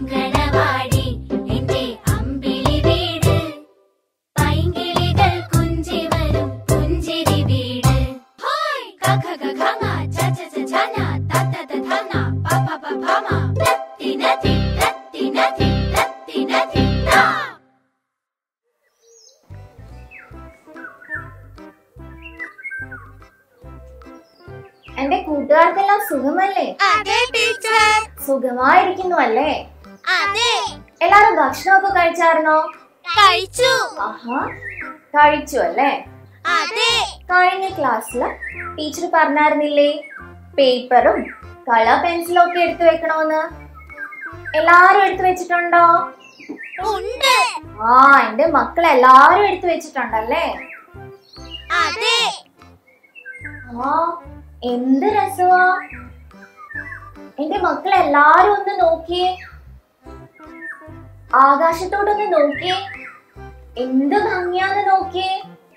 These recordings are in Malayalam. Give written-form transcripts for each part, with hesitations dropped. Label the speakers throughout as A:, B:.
A: അങ്കണവാടി എന്റെ അമ്പിളി വീട്, പൈങ്കിളികൾ കുഞ്ചി വരും പുഞ്ചിരി വീട്. ഹായ് ഖ ഖ ഖ ഖ ഛ ഛ ഛ ഛ ന ത ത ത ധ ന പ പ പ ഭ മ തത്തിന തി തത്തിന തി തത്തിന തി ത.
B: എന്റെ കൂട്ടുകാർക്കെല്ലാം സുഖമല്ലേ?
A: അതെ ടീച്ചർ.
B: സുഖമായിരിക്കുന്നു അല്ലേ?
A: അതെ.
B: എല്ലാരും ഭക്ഷണമൊക്കെ കഴിച്ചായിരുന്നോ?
A: കഴിച്ചു.
B: ആഹാ, കഴിച്ചു അല്ലേ?
A: അതെ.
B: കഴിഞ്ഞ ക്ലാസ്സില് ടീച്ചർ പറഞ്ഞായിരുന്നില്ലേ പേപ്പറും കളർ പെൻസിലും ഒക്കെ എടുത്തു വെക്കണോന്ന്? എല്ലാരും എടുത്തു വെച്ചിട്ടുണ്ടോ?
A: ഉണ്ട്.
B: ആ, എന്റെ മക്കൾ എല്ലാരും എടുത്തു വെച്ചിട്ടുണ്ടല്ലേ?
A: അതെ.
B: ആ, എന്ത് രസമാ! എന്റെ മക്കൾ എല്ലാരും ഒന്ന് നോക്കിയേ, ആകാശത്തോടൊന്ന് നോക്കിയേ, എന്ത് ഭംഗിയാന്ന് നോക്കിയേ.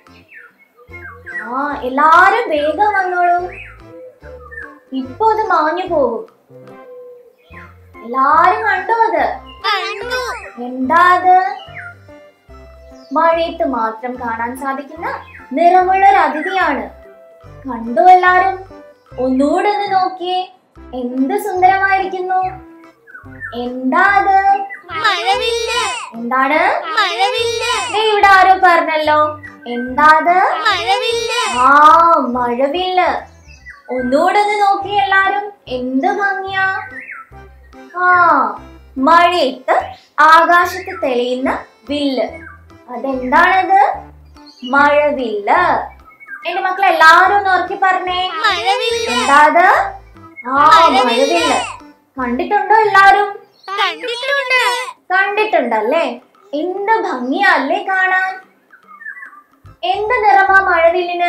B: ആ, എല്ലാരും വേഗം വന്നോളൂ, ഇപ്പൊ അത് മാഞ്ഞു പോകും. എല്ലാരും കണ്ടോ അത്? എന്താ അത്? മഴയത്ത് മാത്രം കാണാൻ സാധിക്കുന്ന നിറമുള്ള ഒരു അതിഥിയാണ്. കണ്ടോ എല്ലാരും? ഒന്നുകൂടെ ഒന്ന് നോക്കിയേ, എന്ത് സുന്ദരമായിരിക്കുന്നു. എന്താ അത്?
A: മഴവില്ല്.
B: എന്താണ്?
A: മഴവില്ല്.
B: ഇവിടെ ആരോ പറഞ്ഞല്ലോ, എന്താ അത്?
A: മഴവില്ല്.
B: ആ, മഴവില്ല്. ഒന്നുകൂടെ ഒന്ന് നോക്കിയേ എല്ലാരും, എന്ത് ഭംഗിയാ. ആ, മഴയത്ത് ആകാശത്ത് തെളിയുന്ന വില്ല്, അതെന്താണത്? മഴവില്ല്. എന്റെ മക്കളെ എല്ലാരും ഒന്ന് ഉറക്കി പറഞ്ഞേ, എന്താ അത്? ആ, മഴവില്ല്. കണ്ടിട്ടുണ്ടോ എല്ലാരും? കണ്ടിട്ടുണ്ടല്ലേ? എന്ത് ഭംഗിയല്ലേ കാണാൻ. എന്ത് നിറമാ മഴവില്ലിന്?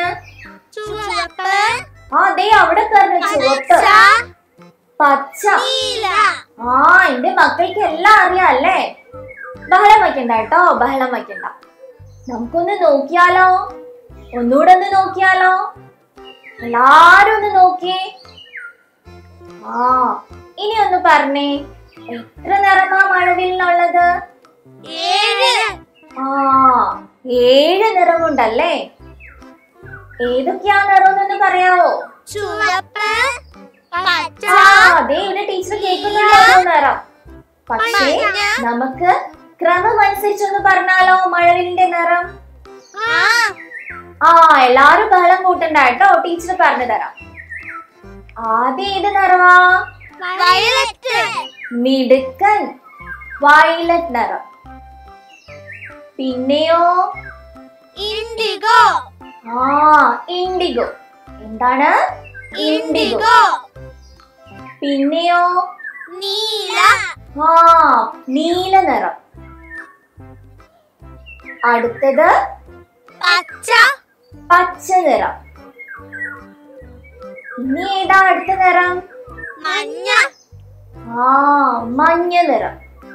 B: ആ, ദേ അവിടെ പറഞ്ഞു, ചുവപ്പ്, പച്ച. ആ, എന്റെ മക്കൾക്ക് എല്ലാം അറിയാല്ലേ? ബഹളം വയ്ക്കണ്ട കേട്ടോ, ബഹളം വയ്ക്കണ്ട. നമുക്കൊന്ന് നോക്കിയാലോ? ഒന്നുകൂടെ ഒന്ന് നോക്കിയാലോ? എല്ലാരും ഒന്ന് നോക്കിയേ. ആ, ഇനി ഒന്ന് പറഞ്ഞേ, എത്ര നിറമാ മഴവില്ലിനുള്ളത്?
A: 7.
B: ആ, 7 നിറമുണ്ടല്ലേ? ഏതൊക്കെയാ നിറമെന്നൊന്ന് പറയാവോ?
A: ചുവപ്പ്, പച്ച.
B: അതെ, ഇവിടെ ടീച്ചർ കേൾക്കുന്നുണ്ടോ നിറം? പക്ഷേ നമുക്ക് ക്രമം അനുസരിച്ചൊന്ന് പറഞ്ഞാലോ മഴവില്ലിന്റെ നിറം? ആ, എല്ലാരും ബഹളം കൂട്ടണ്ട കേട്ടോ, ടീച്ചർ പറഞ്ഞു തരാം. ആദ്യം ഏത് നിറവാ?
A: വയലറ്റ്.
B: മിടുക്കൻ, വയലറ്റ് നിറം. പിന്നെയോ?
A: ഇൻഡിഗോ.
B: ആ, ഇൻഡിഗോ. എന്താണ്?
A: ഇൻഡിഗോ.
B: പിന്നെയോ?
A: നീല.
B: ആ, നീല നിറം. അടുത്തത്?
A: പച്ച.
B: പച്ച നിറം. ഇനി ഏതാ അടുത്ത നിറം?
A: മഞ്ഞ.
B: ആ, മഞ്ഞ നിറം.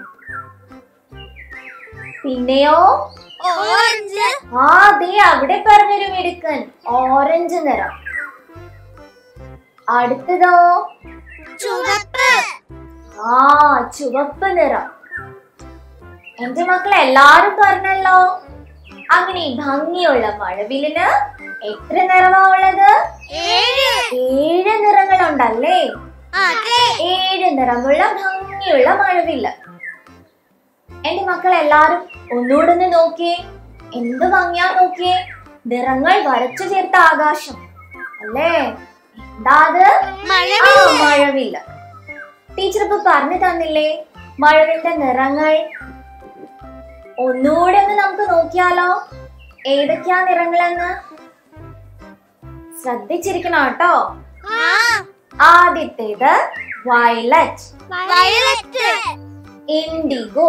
B: പിന്നെയോ?
A: ഓറഞ്ച്.
B: ആ, ദേ അവിടെ പറഞ്ഞൊരു മിടുക്കൻ, ഓറഞ്ച് നിറം. അടുത്തതോ?
A: ചുവപ്പ്.
B: ആ, ചുവപ്പ് നിറം. എന്റെ മക്കൾ എല്ലാരും പറഞ്ഞല്ലോ. അങ്ങനെ ഈ ഭംഗിയുള്ള മഴവില്ലിന് എത്ര നിറമാ ഉള്ളത്? 7 നിറങ്ങളുണ്ടല്ലേ? 7 നിറമുള്ള ഭംഗിയുള്ള മഴവില്ല്. എന്റെ മക്കൾ എല്ലാരും ഒന്നുകൂടെ ഒന്ന് നോക്കിയേ, എന്ത് ഭംഗിയാ നോക്കിയേ. നിറങ്ങൾ വരച്ചു ചേർത്ത ആകാശം അല്ലേ? എന്താ അത്? മഴവില്ല്. ടീച്ചർ ഇപ്പൊ പറഞ്ഞു തന്നില്ലേ മഴവില്ലിന്റെ നിറങ്ങൾ? ഒന്നുകൂടെ ഒന്ന് നമുക്ക് നോക്കിയാലോ, ഏതൊക്കെയാ നിറങ്ങളെന്ന്? ശ്രദ്ധിച്ചിരിക്കണം കേട്ടോ. ആദ്യത്തേത് വയലറ്റ്. ഇൻഡിഗോ.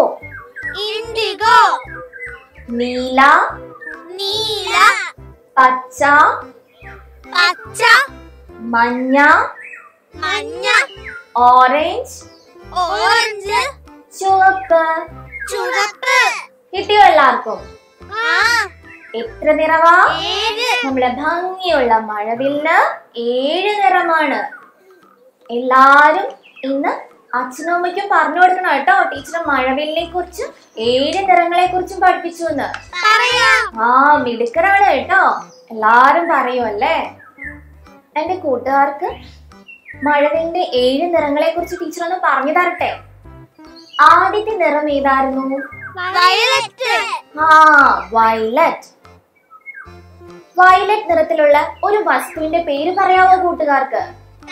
B: നീല. പച്ച. മഞ്ഞ. ഓറഞ്ച്. ചുവപ്പ്. കിട്ടിയോ എല്ലാവർക്കും? എത്ര നിറവാ? നമ്മളെ ഭംഗിയുള്ള മഴവില്ലിന് 7 നിറമാണ്. എല്ലാരും ഇന്ന് അച്ഛനും അമ്മയ്ക്കും പറഞ്ഞു കൊടുക്കണം കേട്ടോ. ടീച്ചർ മഴവില്ലിനെ കുറിച്ചും 7 നിറങ്ങളെ കുറിച്ചും പഠിപ്പിച്ചു എന്ന്. ആ മിടുക്കരാണ് കേട്ടോ. എല്ലാരും പറയുമല്ലേ. എന്റെ കൂട്ടുകാർക്ക് മഴവില്ലിന്റെ 7 നിറങ്ങളെ കുറിച്ച് ടീച്ചർ ഒന്ന് പറഞ്ഞു തരട്ടെ. ആദ്യത്തെ നിറം ഏതായിരുന്നു? വയലറ്റ്. വയലറ്റ് നിറത്തിലുള്ള ഒരു വസ്തുവിന്റെ പേര് പറയാമോ കൂട്ടുകാർക്ക്?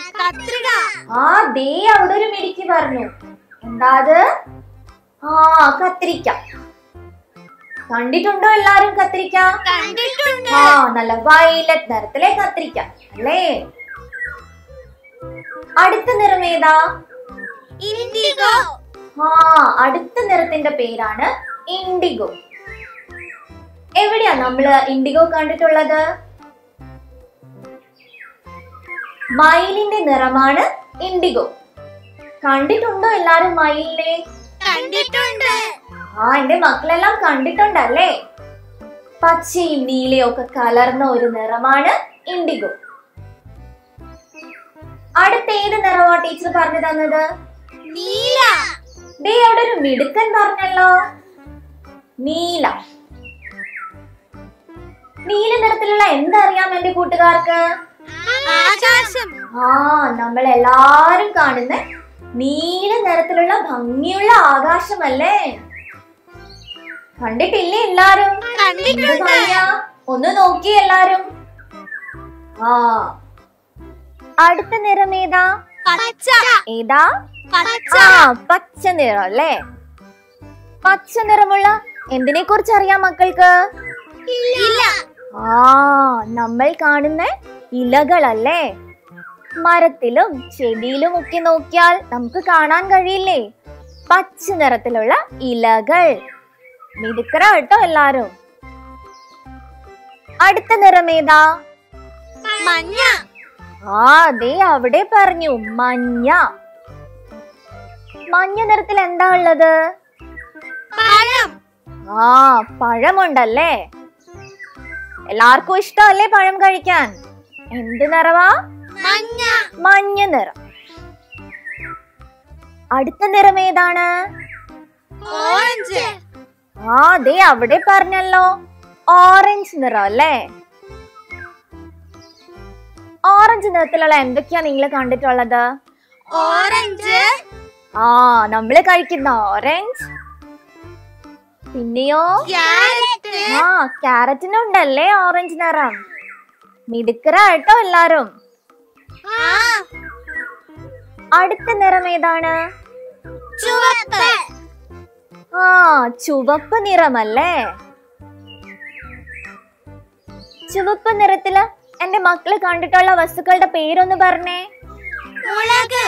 B: ദേ അവിടെ ഒരു മിടുക്കി പറഞ്ഞു. എന്താ അത്? കത്തിരിക്ക. കണ്ടിട്ടുണ്ടോ എല്ലാരും കത്തിരിക്ക? നല്ല വയലറ്റ് നിറത്തിലെ കത്തിരിക്ക അല്ലേ. അടുത്ത നിറം ഏതാ?
A: ഇൻഡിഗോ.
B: അടുത്ത നിറത്തിന്റെ പേരാണ് ഇൻഡിഗോ. എവിടെയാ നമ്മള് ഇൻഡിഗോ കണ്ടിട്ടുള്ളത്? മയിലിന്റെ നിറമാണ് ഇൻഡിഗോ. കണ്ടിട്ടുണ്ടോ എല്ലാരും മയിലിനെ?
A: കണ്ടിട്ടുണ്ട്.
B: എന്റെ മക്കളെല്ലാം കണ്ടിട്ടുണ്ടല്ലേ. പച്ചയും നീലയും ഒക്കെ കലർന്ന ഒരു നിറമാണ് ഇൻഡിഗോ. അടുത്ത ഏത് നിറമാ ടീച്ചർ പറഞ്ഞു തന്നത്?
A: നീല.
B: ദേ അവിടെ ഒരു മിടുക്കൻ പറഞ്ഞല്ലോ. നീല. നീല നിറത്തിലുള്ള എന്തറിയാം എന്റെ കൂട്ടുകാർക്ക്?
A: ആകാശം.
B: നമ്മളെല്ലാരും കാണുന്ന നീല നിറത്തിലുള്ള ഭംഗിയുള്ള ആകാശമല്ലേ. കണ്ടിട്ടില്ലേ എല്ലാരും? ഒന്ന് നോക്കി എല്ലാരും. അടുത്ത നിറം ഏതാ? ഏതാ? പച്ച നിറം അല്ലേ. പച്ച നിറമുള്ള എന്തിനെ കുറിച്ച് അറിയാം മക്കൾക്ക്? നമ്മൾ കാണുന്ന ഇലകളല്ലേ. മരത്തിലും ചെടിയിലും ഒക്കെ നോക്കിയാൽ നമുക്ക് കാണാൻ കഴിയില്ലേ പച്ച നിറത്തിലുള്ള ഇലകൾ. മിടുക്കര കേട്ടോ എല്ലാരും. അടുത്ത നിറം ഏതാ?
A: മഞ്ഞ.
B: ദേ അവിടെ പറഞ്ഞു മഞ്ഞ. മഞ്ഞ നിറത്തിൽ എന്താ ഉള്ളത്? പഴമുണ്ടല്ലേ. എല്ലാവർക്കും ഇഷ്ടമല്ലേ പഴം കഴിക്കാൻ? എന്ത് നിറവാ? മഞ്ഞ നിറം. അടുത്ത നിറം ഏതാണ്?
A: ഓറഞ്ച്.
B: ദേ അവിടെ പറഞ്ഞല്ലോ ഓറഞ്ച് നിറം അല്ലേ. ഓറഞ്ച് നിറത്തിലുള്ള എന്തൊക്കെയാ നിങ്ങൾ കണ്ടിട്ടുള്ളത്?
A: ഓറഞ്ച്.
B: നമ്മള് കഴിക്കുന്ന ഓറഞ്ച്. പിന്നെയോ ക്യാരറ്റിനുണ്ടല്ലേ ഓറഞ്ച് നിറം. മിടുക്കര കേട്ടോ എല്ലാരും. അടുത്ത നിറം ഏതാണ്?
A: ചുവപ്പ്.
B: ചുവപ്പ് നിറമല്ലേ. ചുവപ്പ് നിറത്തില് എന്റെ മക്കള് കണ്ടിട്ടുള്ള വസ്തുക്കളുടെ പേരൊന്ന് പറഞ്ഞേ.
A: മുളക്.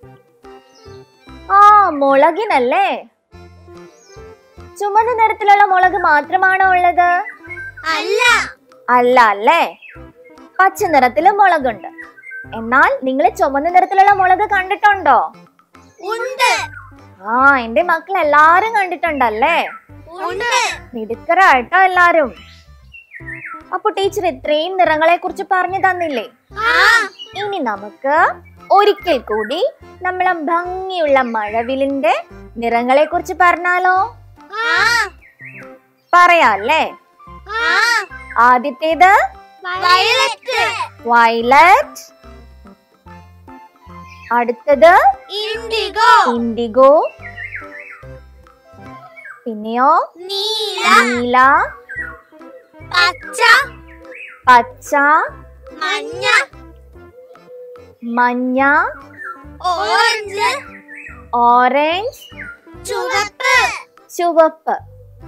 B: മുളകിനല്ലേ. ചുമന്ന നിറത്തിലുള്ള മുളക് മാത്രമാണോ ഉള്ളത്?
A: അല്ല
B: അല്ലേ. പച്ച നിറത്തില് മുളകുണ്ട്. എന്നാൽ നിങ്ങൾ ചുമന്ന നിറത്തിലുള്ള മുളക് കണ്ടിട്ടുണ്ടോ?
A: ഉണ്ട്.
B: എന്റെ മക്കൾ എല്ലാരും കണ്ടിട്ടുണ്ടല്ലേ. മിടുക്കര കേട്ടോ എല്ലാരും. അപ്പൊ ടീച്ചർ ഇത്രയും നിറങ്ങളെ കുറിച്ച് പറഞ്ഞു തന്നില്ലേ? ഇനി നമുക്ക് ഒരിക്കൽ കൂടി നമ്മളെ ഭംഗിയുള്ള മഴവില്ലിന്റെ നിറങ്ങളെ കുറിച്ച് പറഞ്ഞാലോ? പറയാല്ലേ. ആദ്യത്തേത് വയലറ്റ്. അടുത്തത് ഇൻഡിഗോ. പിന്നെയോ നീല, പച്ച, മഞ്ഞ, ഓറഞ്ച്, ചുവപ്പ്.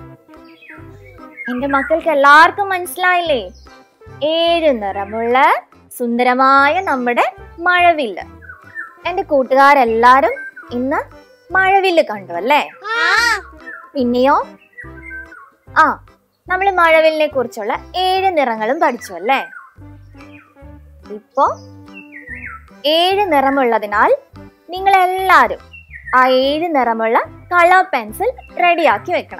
B: എന്റെ മക്കൾക്ക് എല്ലാവർക്കും മനസ്സിലായില്ലേ? 7 നിറമുള്ള സുന്ദരമായ നമ്മുടെ മഴവില്ല്. എന്റെ കൂട്ടുകാരെല്ലാരും ഇന്ന് മഴവില്ല് കണ്ടു അല്ലേ? പിന്നെയോ നമ്മൾ മഴവില്ലിനെ കുറിച്ചുള്ള 7 നിറങ്ങളും പഠിച്ചു അല്ലേ? ഇപ്പോ 7 നിറമുള്ളതിനാൽ നിങ്ങളെല്ലാരും ആ 7 നിറമുള്ള കളർ പെൻസിൽ റെഡിയാക്കി വെക്കണം.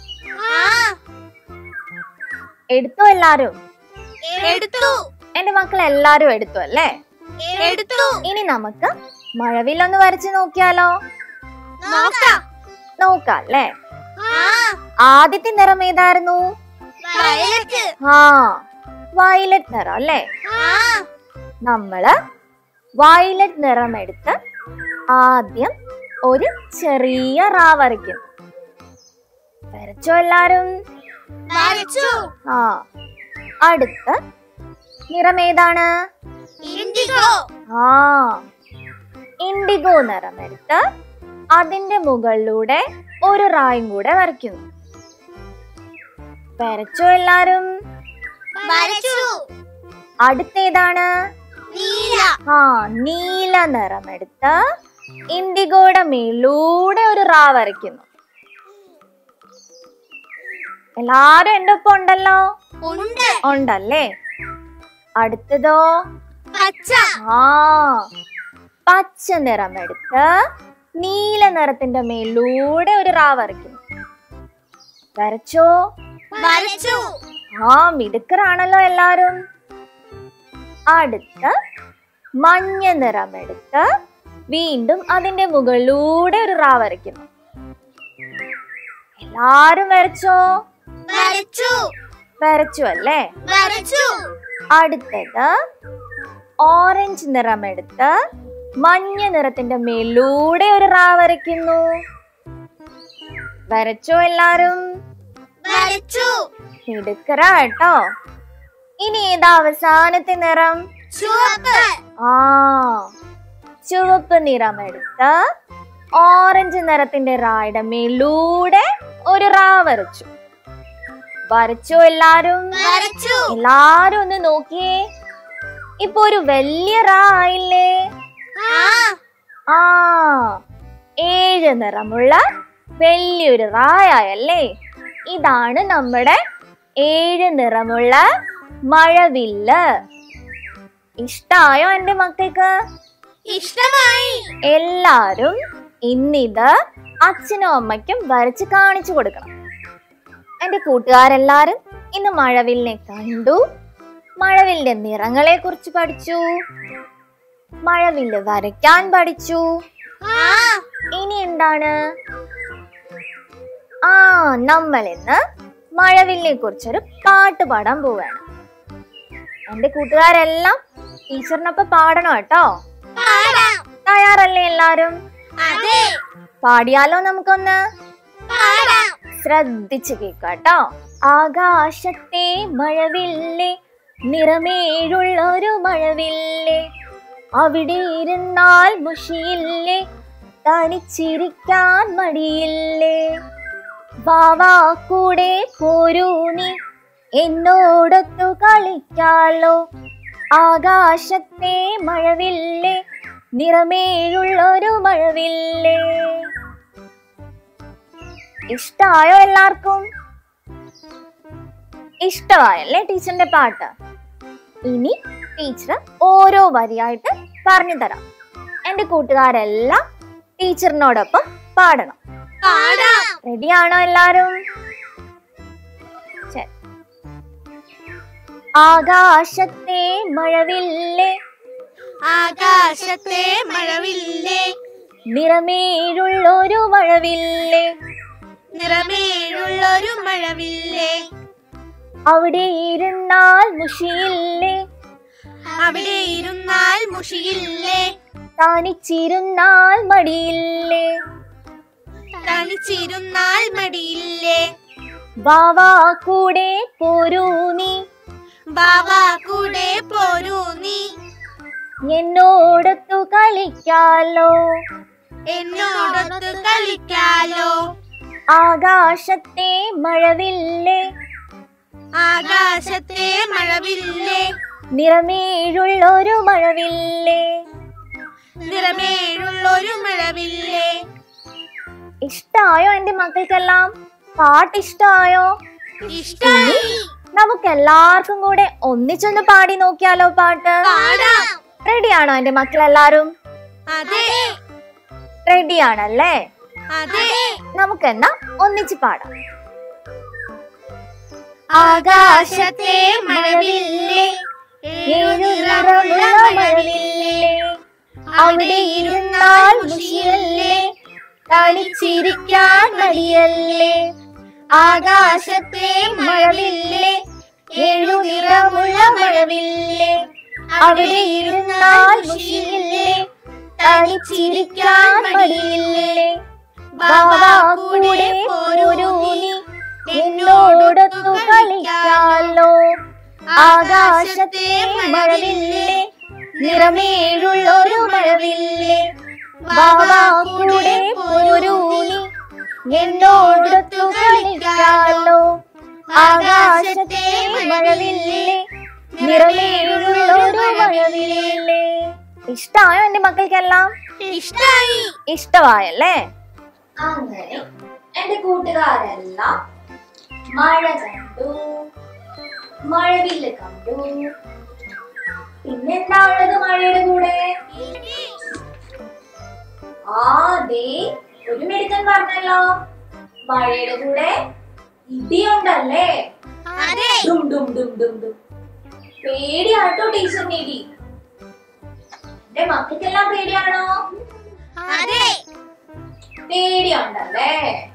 B: എടുത്തോ എല്ലാരും? എന്റെ മക്കൾ എല്ലാരും എടുത്തു അല്ലേ? ഇനി നമുക്ക് മഴവില്ലൊന്ന് വരച്ചു നോക്കിയാലോ? നോക്കാം അല്ലേ? ആദ്യത്തെ നിറം ഏതായിരുന്നു? വയലറ്റ് നിറം അല്ലേ? നമ്മള് വയലറ്റ് നിറം എടുത്ത് ആദ്യം ഒരു ചെറിയ റാ വരയ്ക്കും. വരച്ചോ എല്ലാരും? അടുത്ത നിറം ഏതാണ്? ഇൻഡിഗോ നിറം എടുത്ത് അതിന്റെ മുകളിലൂടെ ഒരു റായും കൂടെ വരയ്ക്കുന്നു. വരച്ചോ എല്ലാരും? അടുത്തേതാണ്? നീല നിറം എടുത്ത് ഇൻഡിഗോയുടെ മേലൂടെ ഒരു റാ വരയ്ക്കുന്നു. എല്ലാരും എന്റെ ഒപ്പം ഉണ്ടല്ലോ? ഉണ്ടല്ലേ? അടുത്തതോ? പച്ച നിറം എടുത്ത് നീല നിറത്തിന്റെ മേലൂടെ ഒരു റാ വരയ്ക്കുന്നു. വരച്ചോ? മിടുക്കറാണല്ലോ എല്ലാരും. അടുത്ത മഞ്ഞ നിറം എടുത്ത് വീണ്ടും അതിന്റെ മുകളിലൂടെ ഒരു റാ വരയ്ക്കുന്നു. എല്ലാരും വരച്ചോ? വരച്ചു അല്ലേ? അടുത്തത് ഓറഞ്ച് നിറം എടുത്ത് മഞ്ഞ നിറത്തിന്റെ മേലൂടെ ഒരു റാ വരയ്ക്കുന്നു. വരച്ചോ എല്ലാരും? മിടുക്കറാ കേട്ടോ. ഇനി ഏതാ അവസാനത്തെ നിറം? ചുവപ്പ് നിറം എടുത്ത് ഓറഞ്ച് നിറത്തിന്റെ റായുടെ മേലൂടെ ഒരു റാ വരച്ചു. വരച്ചോ എല്ലാരും? എല്ലാരും ഒന്ന് നോക്കിയേ. ഇപ്പൊ ഒരു വലിയ റാ ആയില്ലേ? 7 നിറമുള്ള വലിയൊരു റായല്ലേ? ഇതാണ് നമ്മുടെ 7 നിറമുള്ള മഴവില്ല്. ഇഷ്ടായോ എന്റെ മക്കൾക്ക്?
C: ഇഷ്ടമായി.
B: എല്ലാരും ഇന്നിത് അച്ഛനും അമ്മയ്ക്കും വരച്ച് കാണിച്ചു കൊടുക്കണം. എന്റെ കൂട്ടുകാരെല്ലാരും ഇന്ന് മഴവില്ലിനെ കണ്ടു, മഴവില്ലിന്റെ നിറങ്ങളെ കുറിച്ച് പഠിച്ചു, മഴവില്ല് വരയ്ക്കാൻ പഠിച്ചു. ഇനി എന്താണ്? നമ്മൾ ഇന്ന് മഴവില്ലിനെ കുറിച്ചൊരു പാട്ട് പാടാൻ പോവാണ്. എന്റെ കൂട്ടുകാരെല്ലാം ടീച്ചറിനൊപ്പം പാടണം കേട്ടോ. തയ്യാറല്ലേ എല്ലാരും? പാടിയാലോ നമുക്കൊന്ന്? ശ്രദ്ധിച്ചു കേട്ടോ. ആകാശത്തെ മഴവില്ലേ, നിറമേഴുള്ളൊരു മഴവില്ലേ, അവിടെ ഇരുന്നാൽ മുഷിയില്ലേ, തനിച്ചിരിക്കാൻ മടിയില്ലേ, വാവാ കൂടെ പോരൂ നീ, എന്നോടൊത്തു കളിക്കാലോ. ആകാശത്തെ മഴവില്ലേ, നിറമേഴുള്ളൊരു മഴവില്ലേ. ഇഷ്ടായോ എല്ലാവർക്കും? ഇഷ്ടമായല്ലേ ടീച്ചറിന്റെ പാട്ട്? ഇനി ടീച്ചർ ഓരോ വരിയായിട്ട് പറഞ്ഞു തരാം. എന്റെ കൂട്ടുകാരെല്ലാം ടീച്ചറിനോടൊപ്പം പാടണം. റെഡിയാണോ എല്ലാരും? ആകാശത്തെ മഴവില്ലേ,
C: ആകാശത്തെ മഴവില്ലേ,
B: നിറമേഴുള്ളൊരു മഴവില്ലേ,
C: നിറമേഴുള്ളൊരു മഴവില്ലേ,
B: അവിടെ ഇരുന്നാൽ മുഷിയില്ലേ,
C: അവിടെ ഇരുന്നാൽ മുഷിയില്ലേ,
B: തനിച്ചിരുന്നാൽ മടിയില്ലേ,
C: തനിച്ചിരുന്നാൽ മടിയില്ലേ,
B: വാവാ കൂടെ പോരൂ നീ,
C: വാവാ കൂടെ പോരൂ നീ,
B: എന്നോടൊത്തു കളിക്കാലോ,
C: എന്നോടൊത്തു കളിക്കാലോ.
B: ആകാശത്തെ മഴവില്ലേ,
C: ആകാശത്തെ മഴവില്ലേ,
B: നിറമേഴുള്ളൊരു മഴവില്ലേ,
C: നിറമേഴുള്ളൊരു മഴവില്ലേ.
B: ഇഷ്ടായോ എന്റെ മക്കൾക്കെല്ലാം? പാട്ട് ഇഷ്ടായോ?
C: ഇഷ്ടായി.
B: നമുക്ക് എല്ലാവർക്കും കൂടെ ഒന്നിച്ചൊന്ന് പാടി നോക്കിയാലോ പാട്ട്? റെഡിയാണോ എന്റെ മക്കളെല്ലാരും?
C: അതെ.
B: റെഡിയാണല്ലേ?
C: അതെ.
B: നമുക്കെന്നാ ഒന്നിച്ച് പാടാം.
C: ആകാശത്തെ മഴവില്ലേ, ഏഴു നിറമുള്ള മഴവില്ലേ, അവിടെ ഇരുന്നാൽ മുഷിയില്ലേ, തനിച്ചിരിക്കാൻ മടിയല്ലേ. ആകാശത്തെ മഴവില്ലേ, ഏഴു നിറമുള്ള മഴവില്ലേ, അവിടെ ഇരുന്നാൽ മുഷിയില്ലേ, തനിച്ചിരിക്കാൻ മടിയില്ലേ. ബാവാ കൂടെ പോരൂ നീ, എന്നോടൊത്തു കളിക്കാലോ. ആകാശത്തെ മഴവില്ലേ, നിറമേഴുള്ളൊരു മഴവില്ലേ, ബാവാ കൂടെ പോരൂ നീ, എന്നോടൊത്തു കളിക്കാലോ. ആകാശത്തെ മഴവില്ലേ, നിറമേഴുള്ളൊരു മഴവില്ലേ.
B: ഇഷ്ടായോ എന്റെ മക്കൾക്കെല്ലാം?
C: ഇഷ്ടായി.
B: ഇഷ്ടമായല്ലേ? അങ്ങനെ എന്റെ കൂട്ടുകാരെല്ലാം മഴ കണ്ടു, മഴവില്ല് കണ്ടു. പിന്നെന്താ ഉള്ളത് മഴയുടെ കൂടെ? ദേ ഒരു മിടുക്കൻ പറഞ്ഞല്ലോ, മഴയുടെ കൂടെ ഇടിയുണ്ടല്ലേ. ഡും ഡും ഡും ഡും ഡും. പേടിയാട്ടോ ടീച്ചറിന് ഇടി. എന്റെ മക്കൾക്കെല്ലാം പേടിയാണോ? പേടിയുണ്ടല്ലേ.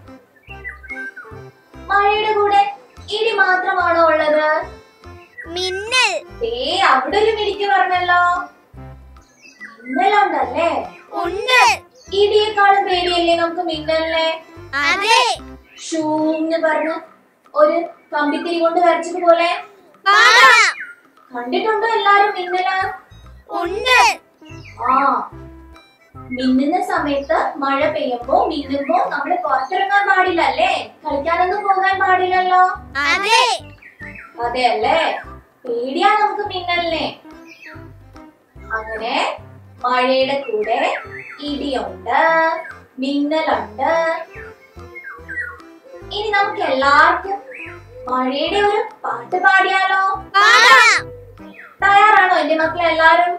B: മഴയുടെ കൂടെ ഇടി മാത്രമാണോ ഉള്ളത്?
C: മിന്നൽ.
B: അവിടെ ഒരു മിടിക്ക് പറഞ്ഞല്ലോ, മിന്നലുണ്ടല്ലേ.
C: ഉണ്ട്.
B: ഇടിയേക്കാളും പേടിയല്ലേ നമുക്ക് മിന്നലിനെ? ഷൂന്ന് പറഞ്ഞ് ഒരു കമ്പിത്തിരി കൊണ്ട് വരച്ചതുപോലെ കണ്ടിട്ടുണ്ടോ എല്ലാരും മിന്നല്?
C: ഉണ്ട്.
B: മിന്നുന്ന സമയത്ത് മഴ പെയ്യുമ്പോ മിന്നുമ്പോ നമ്മള് പുറത്തിറങ്ങാൻ പാടില്ല അല്ലേ? കളിക്കാനൊന്നും പോകാൻ പാടില്ലല്ലോ. അതെ അല്ലേ? പേടിയാ നമുക്ക് മിന്നലിനെ. അങ്ങനെ മഴയുടെ കൂടെ ഇടിയുണ്ട്, മിന്നലുണ്ട്. ഇനി നമുക്ക് എല്ലാവർക്കും മഴയുടെ ഒരു പാട്ട് പാടിയാലോ? തയ്യാറാണോ എന്റെ മക്കളെല്ലാരും?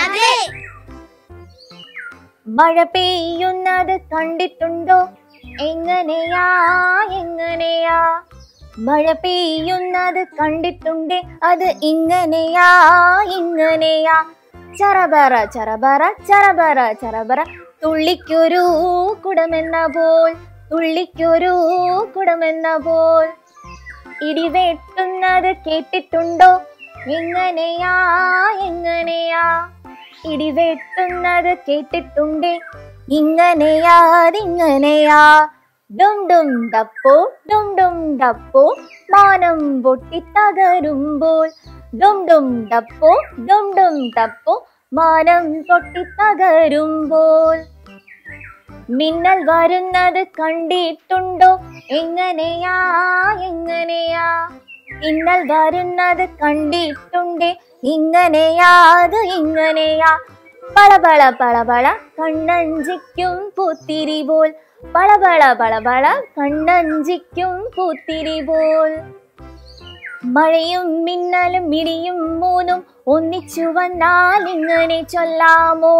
C: മഴ പെയ്യുന്നത് കണ്ടിട്ടുണ്ടോ? എങ്ങനെയാ എങ്ങനെയാ? മഴ പെയ്യുന്നത് കണ്ടിട്ടുണ്ട്, അത് ഇങ്ങനെയാ ഇങ്ങനെയാ. ചറബറ ചറബറ ചറബറ ചറബറ, തുള്ളിക്കൊരു കുടമെന്ന പോൽ, തുള്ളിക്കൊരു കുടമെന്ന പോൽ. ഇടിവെട്ടുന്നത് കേട്ടിട്ടുണ്ടോ? എങ്ങനെയാ എങ്ങനെയാ? ഇടിവെട്ടുന്നത് കേട്ടിട്ടുണ്ട്, ഇങ്ങനെയാ അതിങ്ങനെയാ. ഡും ഡും ഡപ്പോ ഡും ഡും ഡപ്പോ, മാനം പൊട്ടിത്തകരുമ്പോൾ. ഡും ഡും ഡപ്പോ ഡും ഡും ഡപ്പോ, മാനം പൊട്ടിത്തകരുമ്പോൾ. മിന്നൽ വരുന്നത് കണ്ടിട്ടുണ്ടോ? എങ്ങനെയാ എങ്ങനെയാ? മിന്നൽ വരുന്നത് കണ്ടിട്ടുണ്ട്, ഇങ്ങനെയാ അത് ഇങ്ങനെയാ. പളപള പളപള കണ്ണഞ്ചിക്കും പൂത്തിരി പോൽ, പളപള പളപള കണ്ണഞ്ചിക്കും പൂത്തിരി പോൽ. മഴയും മിന്നലും ഇടിയും മൂന്നും ഒന്നിച്ചു വന്നാൽ ഇങ്ങനെ ചൊല്ലാമോ?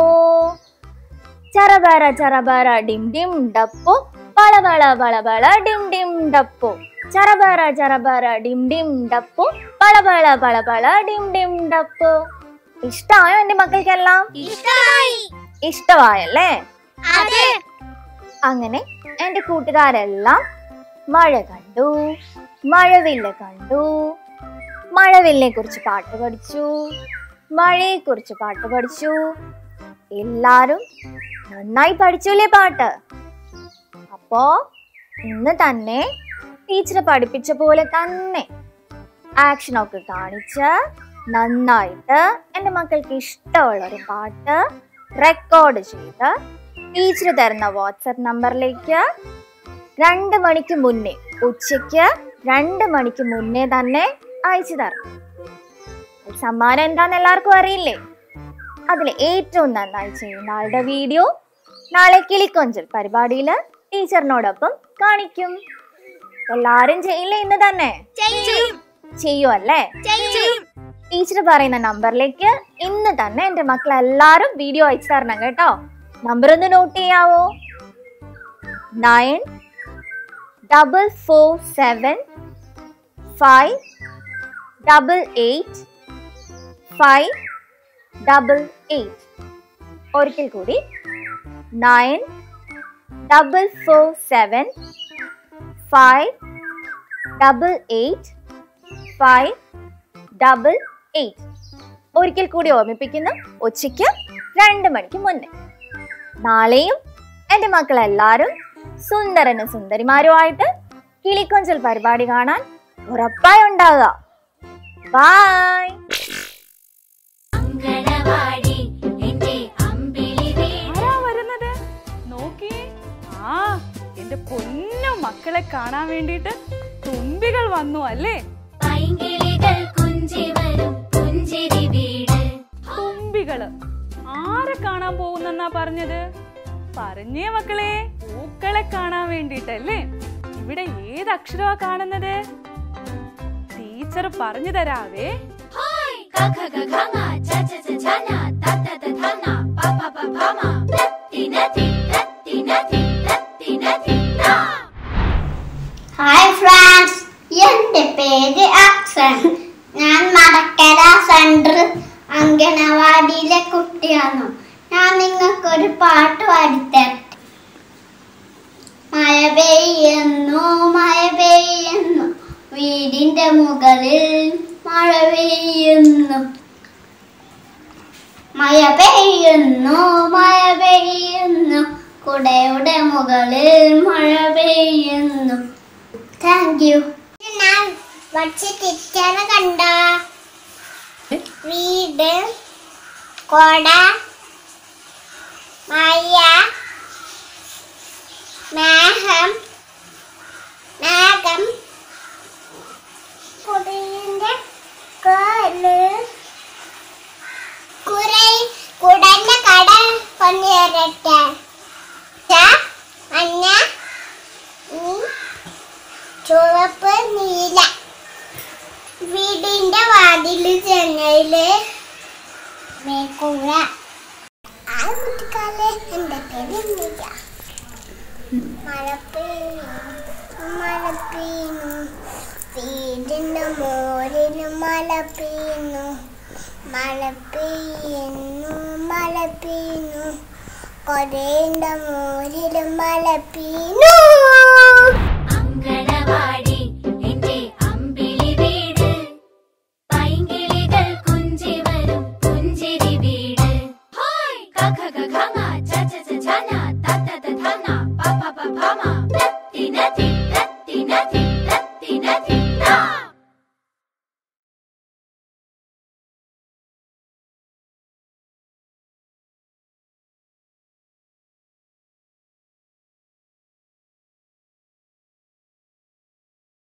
C: ചറബറ ചറബറ ഡിം ഡിം ഡപ്പോ, പളപള പളപള ഡിം ഡിം ഡപ്പോ. ചറബറ ചറബറ ഡിം ഡിം ഡപ്പോ, പളപള പളപള ഡിം ഡിം ഡപ്പോ. ഇഷ്ടായോ എന്റെ മക്കൾക്കെല്ലാം? ഇഷ്ടമായല്ലേ? അങ്ങനെ എന്റെ കൂട്ടുകാരെല്ലാം മഴ കണ്ടു, മഴവില്ല് കണ്ടു, മഴവില്ലിനെ കുറിച്ച് പാട്ട് പഠിച്ചു, മഴയെ കുറിച്ച് പാട്ട് പഠിച്ചു. എല്ലാരും നന്നായി പഠിച്ചൂലേ പാട്ട്? അപ്പോ ഇന്ന് തന്നെ ടീച്ചർ പഠിപ്പിച്ച പോലെ തന്നെ ആക്ഷനൊക്കെ കാണിച്ച് നന്നായിട്ട് എൻ്റെ മക്കൾക്ക് ഇഷ്ടമുള്ളൊരു പാട്ട് റെക്കോർഡ് ചെയ്ത് ടീച്ചർ തരുന്ന വാട്സപ്പ് നമ്പറിലേക്ക് 2 മണിക്ക് മുന്നേ, ഉച്ചയ്ക്ക് 2 മണിക്ക് മുന്നേ തന്നെ അയച്ചു തരണം. സമ്മാനം എന്താന്ന് എല്ലാവർക്കും അറിയില്ലേ? അതിൽ ഏറ്റവും നന്നായി ചെയ്യുന്ന ആളുടെ വീഡിയോ നാളെ കിളിക്കൊഞ്ചൽ പരിപാടിയിൽ ടീച്ചറിനോടൊപ്പം കാണിക്കും. എല്ലാരും ചെയ്യില്ലേ? ഇന്ന് തന്നെ ചെയ്യുമല്ലേ? ടീച്ചർ പറയുന്ന നമ്പറിലേക്ക് ഇന്ന് തന്നെ എൻ്റെ മക്കളെല്ലാരും വീഡിയോ അയച്ചു തരണം കേട്ടോ. നമ്പർ ഒന്ന് നോട്ട് ചെയ്യാവോ? 9447588588. ഒരിക്കൽ കൂടി 9447588588. 447 588 588. ഒരിക്കൽ കൂടി ഓർമ്മിപ്പിക്കുന്നു, ഉച്ചയ്ക്ക് 2 മണിക്ക് മുന്നേ. നാളെയും എൻ്റെ മക്കളെല്ലാവരും സുന്ദരനും സുന്ദരിമാരുമായിട്ട് കിളിക്കൊഞ്ചൽ പരിപാടി കാണാൻ ഉറപ്പായി ഉണ്ടാകുക. ബൈ.
D: ആരാ വരുന്നത്? നോക്കി. ആ, എന്റെ പൊന്നു മക്കളെ കാണാൻ വേണ്ടിട്ട് തുമ്പികൾ വന്നു അല്ലേ? തുമ്പികള് ആരെ കാണാൻ പോകുന്നെന്നാ പറഞ്ഞത്? പറഞ്ഞേ മക്കളെ, പൂക്കളെ കാണാൻ വേണ്ടിട്ടല്ലേ? ഇവിടെ ഏത് അക്ഷരമാ കാണുന്നത്? ടീച്ചർ പറഞ്ഞു തരാവേ.
E: ഹായ് ഫ്രണ്ട്സ്, എന്റെ പേര് അക്സൻ. ഞാൻ മടക്കര സെൻട്രൽ അങ്കണവാടിയിലെ കുട്ടിയാണ്. ഞാൻ നിങ്ങൾക്കൊരു പാട്ട് പാടിത്തരാം. മഴ പെയ്യുന്നു മഴ പെയ്യുന്നു, വീടിന്റെ മുകളിൽ മഴ പെയ്യുന്നു. മഴ പെയ്യുന്നു മഴ പെയ്യുന്നു, കുടയുടെ മുകളിൽ മഴ പെയ്യുന്നു. Thank you. ഞാൻ പഠിച്ച ടീച്ചറെ കണ്ട വീട്, കൊട, മഴ, മേഘം, മേഘം, കുടന്റെ കാല്, കുടന്റെ കട കൊണ്ടുവരട്ടെ. മഞ്ഞ, ചുവപ്പ്, നീല. വീടിന്റെ വാതില്, ജനല്, മേൽക്കൂര. എന്റെ പേര് മഴ പെയ്യുന്നു മഴ പെയ്യുന്നു, വീടിന്റെ മോളില് മഴ പെയ്യുന്നു. മഴ പെയ്യുന്നു മഴ പെയ്യുന്നു, കൊടേന്റെ മോളില് മഴ പെയ്യുന്നു.
A: അങ്കണവാടി എന്റെ അമ്പിളി വീട്, പൈങ്കിളികൾ കുഞ്ചി വരും പുഞ്ചിരി വീട്. ഹായ് ക ഖ ഗ ഘ ങ ച ച ച ഛ ന ത ത ത ധ ന പ പ പ ഭ മ.